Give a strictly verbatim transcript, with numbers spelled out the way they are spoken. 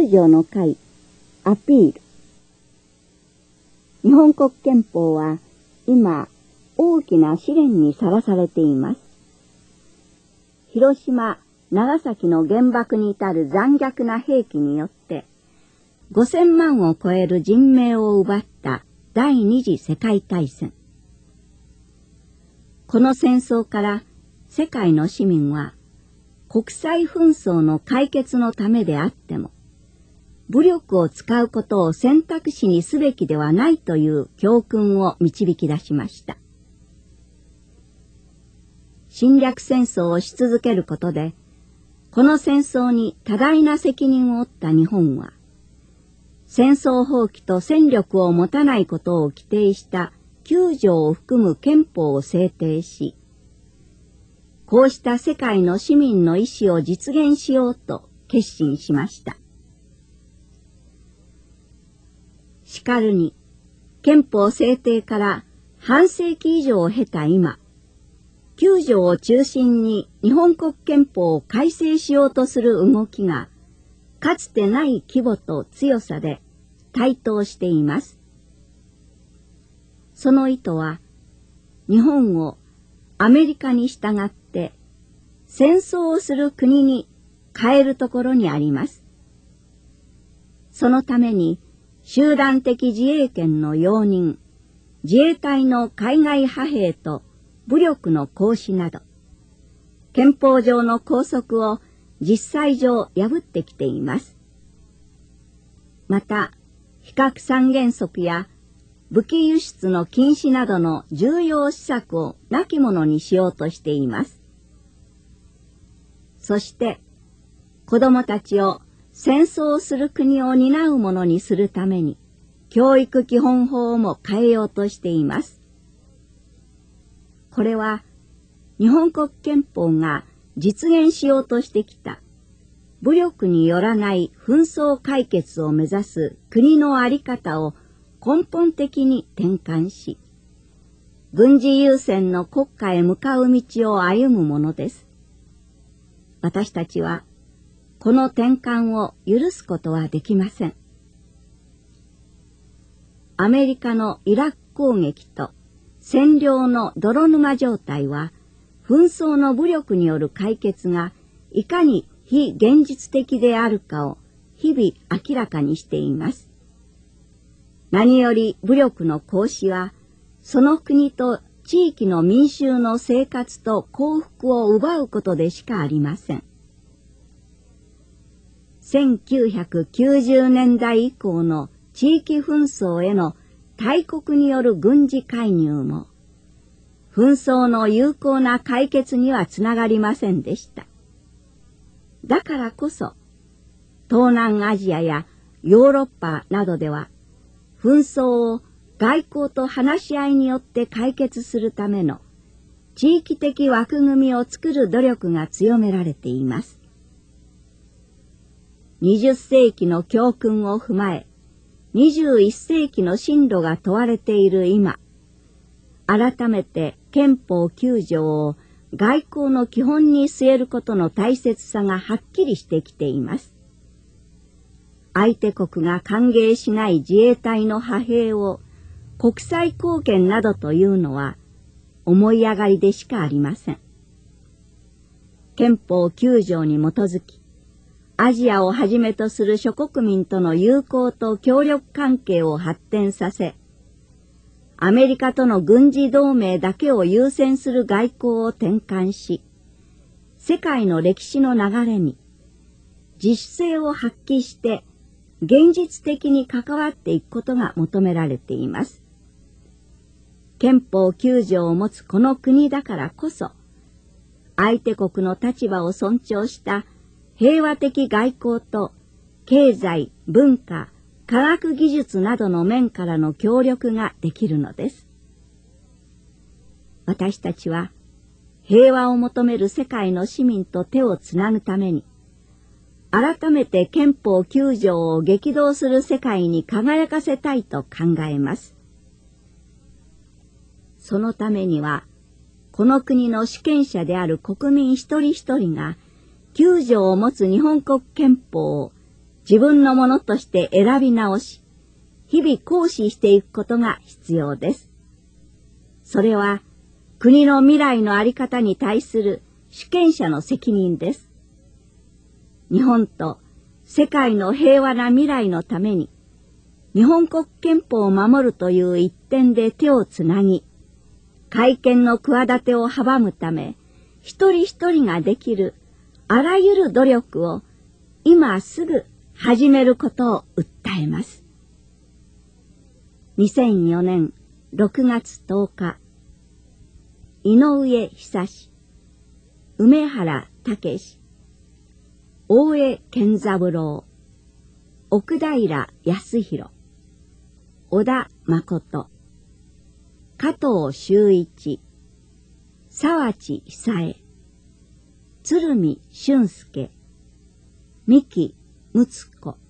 ゅう条の回、アピール。日本国憲法は今大きな試練にさらされています。広島、長崎の原爆に至る残虐な兵器によってごせんまんを超える人命を奪った第二次世界大戦。この戦争から世界の市民は国際紛争の解決のためであっても武力を使うことを選択肢にすべきではないという教訓を導き出しました。侵略戦争をし続けることでこの戦争に多大な責任を負った日本は戦争放棄と戦力を持たないことを規定したきゅう条を含む憲法を制定し、こうした世界の市民の意思を実現しようと決心しました。しかるに、憲法制定から半世紀以上を経た今、きゅう条を中心に日本国憲法を改正しようとする動きが、かつてない規模と強さで台頭しています。その意図は、日本をアメリカに従って戦争をする国に変えるところにあります。そのために集団的自衛権の容認、自衛隊の海外派兵と武力の行使など、憲法上の拘束を実際上破ってきています。また、非核三原則や武器輸出の禁止などの重要施策をなきものにしようとしています。そして、子供たちを戦争をする国を担うものにするために、教育基本法も変えようとしています。これは、日本国憲法が実現しようとしてきた、武力によらない紛争解決を目指す国の在り方を根本的に転換し、軍事優先の国家へ向かう道を歩むものです。私たちは、この転換を許すことはできません。アメリカのイラク攻撃と占領の泥沼状態は、紛争の武力による解決がいかに非現実的であるかを日々明らかにしています。何より武力の行使は、その国と地域の民衆の生活と幸福を奪うことでしかありません。せんきゅうひゃくきゅうじゅうねんだい以降の地域紛争への大国による軍事介入も、紛争の有効な解決にはつながりませんでした。だからこそ、東南アジアやヨーロッパなどでは、紛争を外交と話し合いによって解決するための地域的枠組みを作る努力が強められています。にじゅっせいきの教訓を踏まえ、にじゅういっせいきの進路が問われている今、改めて憲法きゅう条を外交の基本に据えることの大切さがはっきりしてきています。相手国が歓迎しない自衛隊の派兵を国際貢献などというのは思い上がりでしかありません。憲法きゅう条に基づき、アジアをはじめとする諸国民との友好と協力関係を発展させ、アメリカとの軍事同盟だけを優先する外交を転換し、世界の歴史の流れに自主性を発揮して現実的に関わっていくことが求められています。憲法きゅう条を持つこの国だからこそ、相手国の立場を尊重した平和的外交と経済、文化、科学技術などの面からの協力ができるのです。私たちは平和を求める世界の市民と手をつなぐために、改めて憲法きゅう条を激動する世界に輝かせたいと考えます。そのためには、この国の主権者である国民一人一人が、きゅう条を持つ日本国憲法を自分のものとして選び直し、日々行使していくことが必要です。それは国の未来の在り方に対する主権者の責任です。日本と世界の平和な未来のために、日本国憲法を守るという一点で手をつなぎ、改憲の企てを阻むため、一人一人ができるあらゆる努力を今すぐ始めることを訴えます。にせんよねんろくがつとおか、井上久志、梅原武史、大江健三郎、奥平康弘、小田誠、加藤修一、沢地久恵、鶴見俊介、三木睦子、